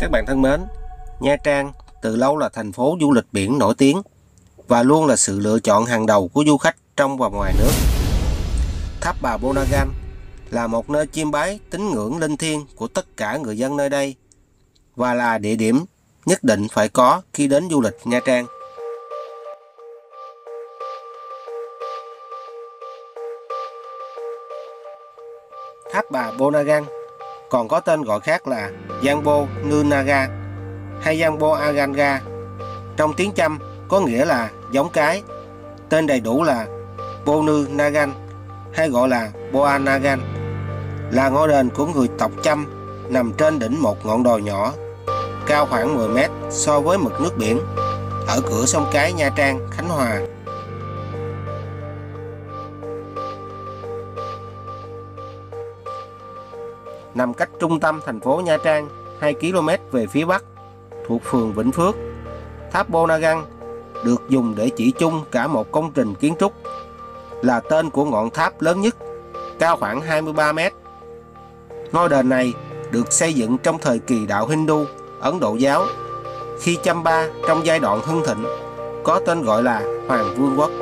Các bạn thân mến, Nha Trang từ lâu là thành phố du lịch biển nổi tiếng và luôn là sự lựa chọn hàng đầu của du khách trong và ngoài nước. Tháp Bà Ponagan là một nơi chiêm bái tín ngưỡng linh thiêng của tất cả người dân nơi đây và là địa điểm nhất định phải có khi đến du lịch Nha Trang. Tháp Bà Ponagan còn có tên gọi khác là Jambo Nunaga hay Jambo Aganga. Trong tiếng Chăm có nghĩa là giống cái. Tên đầy đủ là Ponu Nagan hay gọi là Boa Nagan, là ngôi đền của người tộc Chăm nằm trên đỉnh một ngọn đồi nhỏ, cao khoảng 10 mét so với mực nước biển, ở cửa sông Cái, Nha Trang, Khánh Hòa. Nằm cách trung tâm thành phố Nha Trang 2 km về phía bắc, thuộc phường Vĩnh Phước, tháp Ponagan được dùng để chỉ chung cả một công trình kiến trúc, là tên của ngọn tháp lớn nhất, cao khoảng 23 mét. Ngôi đền này được xây dựng trong thời kỳ đạo Hindu, Ấn Độ giáo, khi Champa trong giai đoạn hưng thịnh, có tên gọi là Hoàng Vương quốc.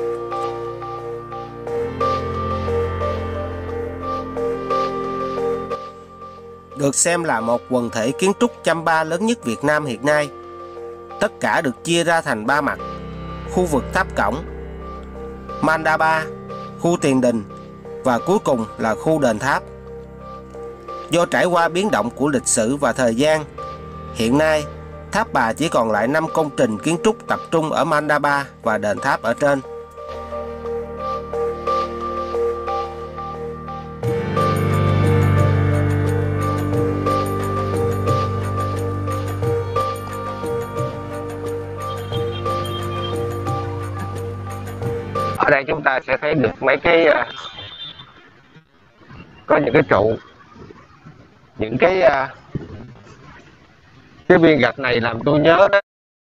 Được xem là một quần thể kiến trúc Champa lớn nhất Việt Nam hiện nay. Tất cả được chia ra thành 3 mặt: khu vực tháp cổng, Mandapa, khu tiền đình và cuối cùng là khu đền tháp. Do trải qua biến động của lịch sử và thời gian, hiện nay tháp Bà chỉ còn lại 5 công trình kiến trúc tập trung ở Mandapa và đền tháp ở trên. Ở đây chúng ta sẽ thấy được mấy cái có những cái trụ, những cái viên gạch này làm tôi nhớ đó.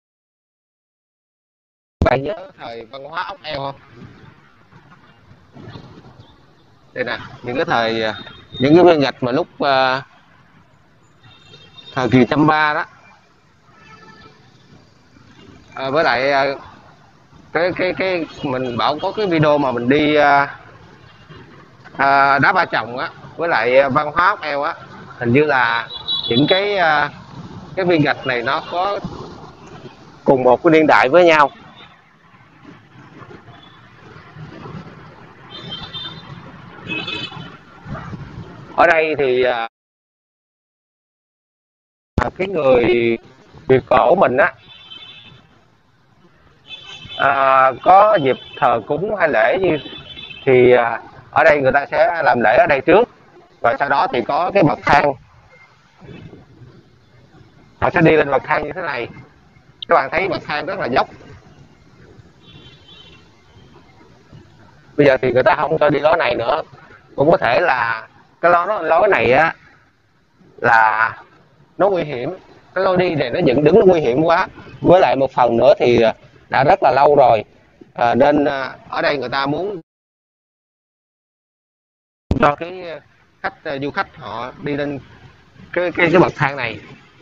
Bạn nhớ thời văn hóa ốc eo không? Đây nè, những cái viên gạch mà lúc thời kỳ Champa đó. Với lại cái mình bảo có cái video mà mình đi đá Ba Chồng á, với lại văn hóa ốc eo á, hình như là những cái viên gạch này nó có cùng một cái niên đại với nhau. Ở đây thì cái người Việt cổ mình á, có dịp thờ cúng hay lễ thì ở đây người ta sẽ làm lễ ở đây trước, và sau đó thì có cái bậc thang, họ sẽ đi lên bậc thang như thế này. Các bạn thấy bậc thang rất là dốc. Bây giờ thì người ta không cho đi lối này nữa, cũng có thể là cái lối này á là nó nguy hiểm, cái lối đi này nó dựng đứng nguy hiểm quá. Với lại một phần nữa thì đã rất là lâu rồi, nên ở đây người ta muốn cho cái du khách họ đi lên cái bậc thang này.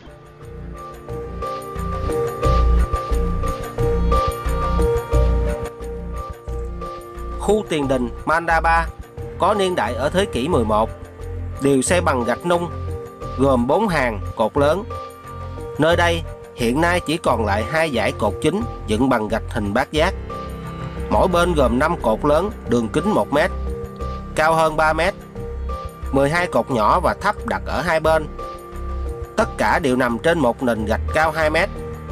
Khu tiền đình Mandapa có niên đại ở thế kỷ 11, đều xây bằng gạch nung, gồm 4 hàng cột lớn. Nơi đây hiện nay chỉ còn lại 2 dãy cột chính dựng bằng gạch hình bát giác. Mỗi bên gồm 5 cột lớn, đường kính 1 mét, cao hơn 3 mét, 12 cột nhỏ và thấp đặt ở hai bên. Tất cả đều nằm trên một nền gạch cao 2 mét.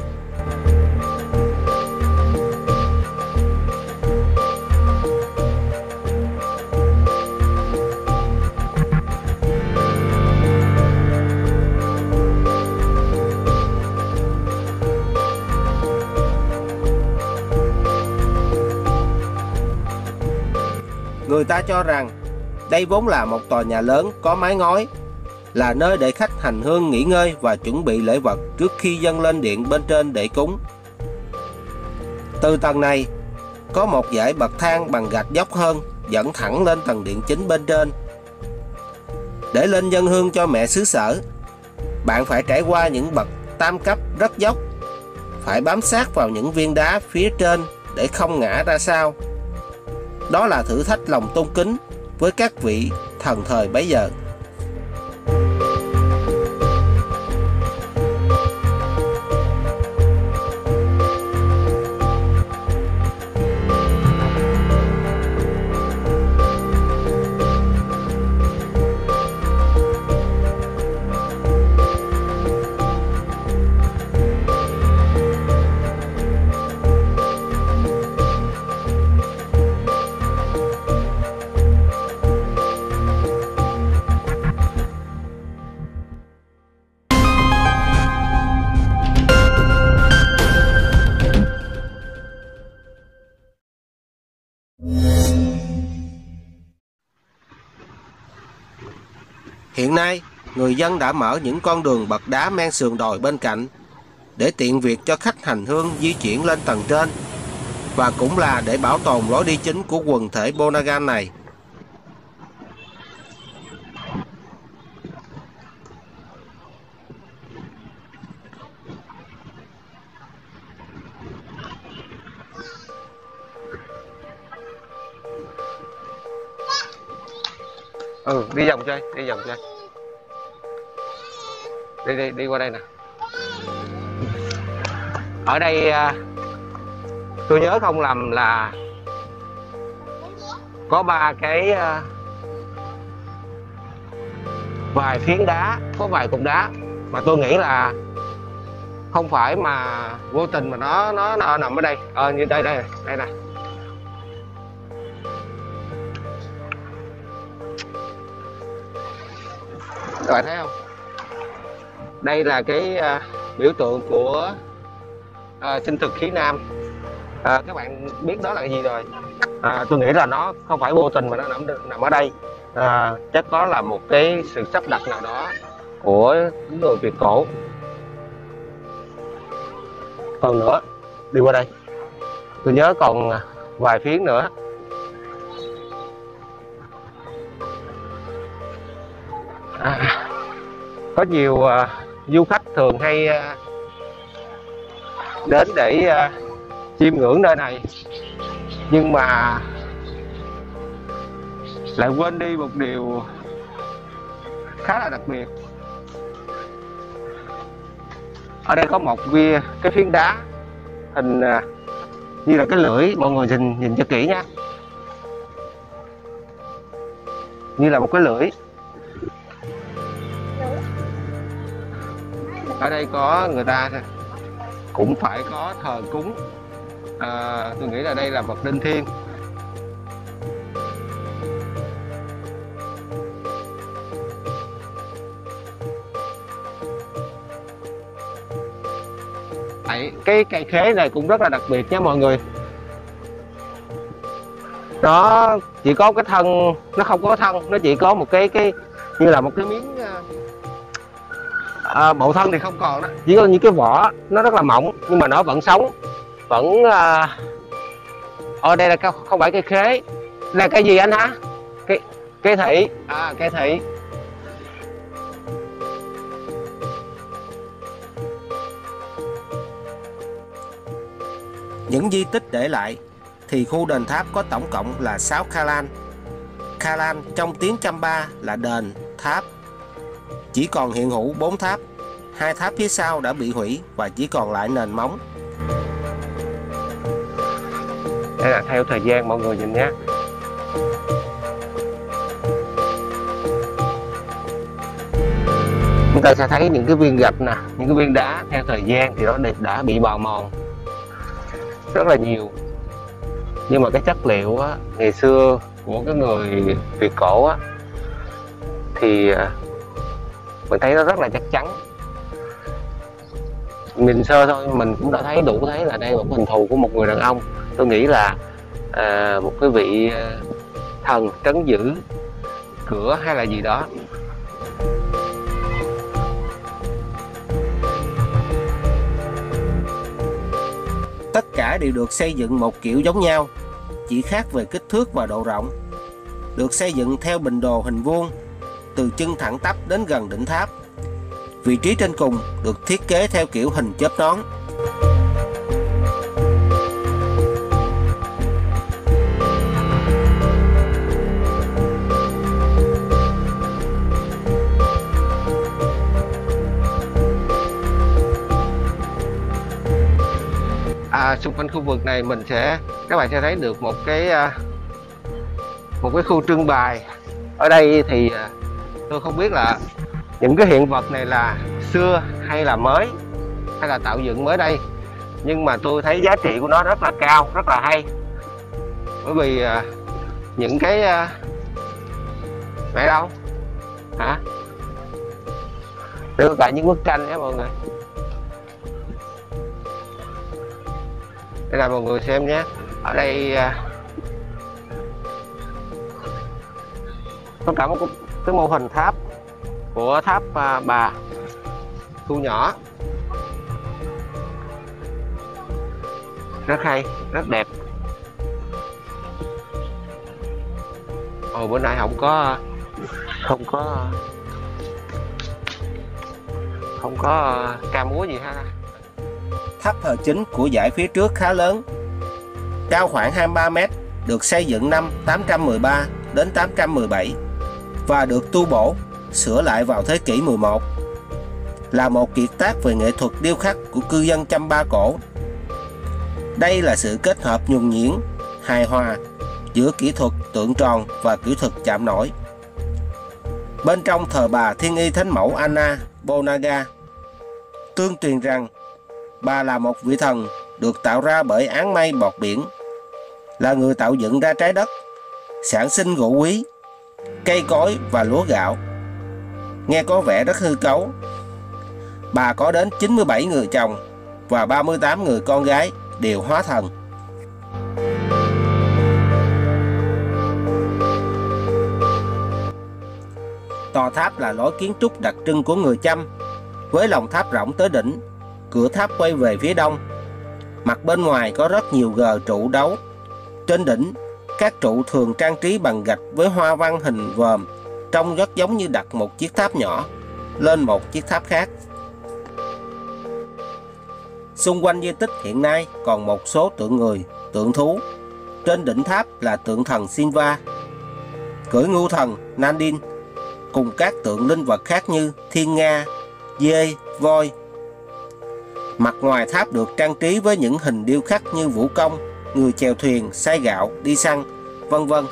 Người ta cho rằng đây vốn là một tòa nhà lớn có mái ngói, là nơi để khách hành hương nghỉ ngơi và chuẩn bị lễ vật trước khi dâng lên điện bên trên để cúng. Từ tầng này có một dãy bậc thang bằng gạch dốc hơn dẫn thẳng lên tầng điện chính bên trên. Để lên dâng hương cho mẹ xứ sở, bạn phải trải qua những bậc tam cấp rất dốc, phải bám sát vào những viên đá phía trên để không ngã ra sau. Đó là thử thách lòng tôn kính với các vị thần thời bấy giờ. Hiện nay, người dân đã mở những con đường bậc đá men sườn đồi bên cạnh để tiện việc cho khách hành hương di chuyển lên tầng trên, và cũng là để bảo tồn lối đi chính của quần thể Bonagan này. Đi vòng chơi, đi vòng chơi. Đi qua đây nè. Ở đây tôi nhớ không lầm là có 3 cái vài phiến đá, có vài cục đá mà tôi nghĩ là không phải mà vô tình mà nó nằm ở đây. Như đây nè. Các bạn thấy không? Đây là cái biểu tượng của sinh thực khí nam. Các bạn biết đó là cái gì rồi. Tôi nghĩ là nó không phải vô tình mà nó nằm ở đây. Chắc có là một cái sự sắp đặt nào đó của người Việt cổ. Còn nữa, đi qua đây, tôi nhớ còn vài phiến nữa. Có nhiều du khách thường hay đến để chiêm ngưỡng nơi này, nhưng mà lại quên đi một điều khá là đặc biệt. Ở đây có một cái phiến đá hình như là cái lưỡi, mọi người nhìn cho kỹ nha, như là một cái lưỡi. Ở đây có người ta cũng phải có thờ cúng. Tôi nghĩ là đây là vật linh thiêng. Cái cây khế này cũng rất là đặc biệt nha mọi người. Nó chỉ có cái thân, nó không có thân, nó chỉ có một cái như là một cái miếng bộ thân thì không còn đó, chỉ có những cái vỏ nó rất là mỏng nhưng mà nó vẫn sống, vẫn đây là không phải cây khế, là cây gì anh hả? Cây thị. Cây thị. Những di tích để lại thì khu đền tháp có tổng cộng là 6 Khalan. Khalan trong tiếng Chamba là đền, tháp. Chỉ còn hiện hữu 4 tháp. 2 tháp phía sau đã bị hủy và chỉ còn lại nền móng. Đây là theo thời gian mọi người nhìn nhé. Chúng ta sẽ thấy những cái viên gạch nè, những cái viên đá theo thời gian thì nó đã bị bào mòn rất là nhiều. Nhưng mà cái chất liệu á, ngày xưa của cái người Việt cổ á, thì mình thấy nó rất là chắc chắn. Nhìn sơ thôi mình cũng đã thấy đủ thấy là đây là một hình thù của một người đàn ông. Tôi nghĩ là một cái vị thần trấn giữ cửa hay là gì đó. Tất cả đều được xây dựng một kiểu giống nhau, chỉ khác về kích thước và độ rộng. Được xây dựng theo bình đồ hình vuông, từ chân thẳng tắp đến gần đỉnh tháp. Vị trí trên cùng được thiết kế theo kiểu hình chớp nón. Xung quanh khu vực này các bạn sẽ thấy được một cái khu trưng bày. Ở đây thì tôi không biết là những cái hiện vật này là xưa hay là mới, hay là tạo dựng mới đây, nhưng mà tôi thấy giá trị của nó rất là cao, rất là hay. Bởi vì những cái mẹ đâu hả, đây có cả những bức tranh nhé mọi người. Đây là mọi người xem nhé. Ở đây có cả một cái mô hình tháp của tháp Bà thu nhỏ, rất hay, rất đẹp. Bữa nay không có ca múa gì ha. Tháp thờ chính của dãy phía trước khá lớn, cao khoảng 23 m, được xây dựng năm 813 đến 817 và được tu bổ, sửa lại vào thế kỷ 11. Là một kiệt tác về nghệ thuật điêu khắc của cư dân Chăm Ba Cổ. Đây là sự kết hợp nhuần nhuyễn, hài hòa giữa kỹ thuật tượng tròn và kỹ thuật chạm nổi. Bên trong thờ bà Thiên Y Thánh Mẫu Anna Bonaga. Tương truyền rằng bà là một vị thần được tạo ra bởi áng mây bọt biển, là người tạo dựng ra trái đất, sản sinh gỗ quý, cây cối và lúa gạo. Nghe có vẻ rất hư cấu. Bà có đến 97 người chồng và 38 người con gái đều hóa thần. Tòa tháp là lối kiến trúc đặc trưng của người Chăm, với lòng tháp rộng tới đỉnh, cửa tháp quay về phía đông. Mặt bên ngoài có rất nhiều gờ trụ đấu. Trên đỉnh, các trụ thường trang trí bằng gạch với hoa văn hình vòm, trông rất giống như đặt một chiếc tháp nhỏ lên một chiếc tháp khác. Xung quanh di tích hiện nay còn một số tượng người, tượng thú. Trên đỉnh tháp là tượng thần Sinva, cưỡi ngưu thần Nandin, cùng các tượng linh vật khác như thiên nga, dê, voi. Mặt ngoài tháp được trang trí với những hình điêu khắc như vũ công, người chèo thuyền, xay gạo, đi săn, vân vân.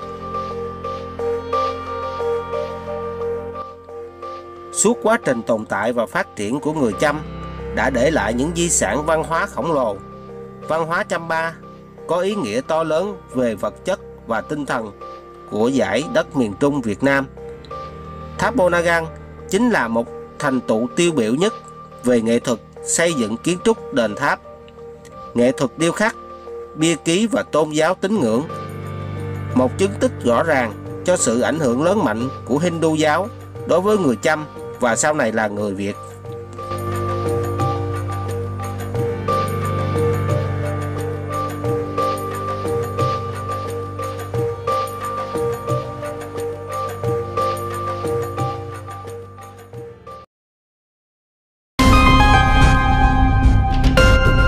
Suốt quá trình tồn tại và phát triển của người Chăm đã để lại những di sản văn hóa khổng lồ. Văn hóa Chăm Ba có ý nghĩa to lớn về vật chất và tinh thần của dải đất miền Trung Việt Nam. Tháp Bonagang chính là một thành tựu tiêu biểu nhất về nghệ thuật xây dựng kiến trúc đền tháp, nghệ thuật điêu khắc, bia ký và tôn giáo tín ngưỡng. Một chứng tích rõ ràng cho sự ảnh hưởng lớn mạnh của Hindu giáo đối với người Chăm và sau này là người Việt.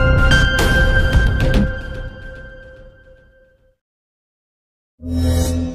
Yeah.